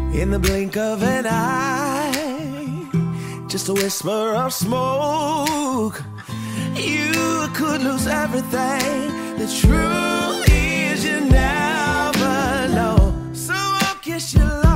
In the blink of an eye, just a whisper of smoke, you could lose everything. The truth is you never know. So I'll kiss you.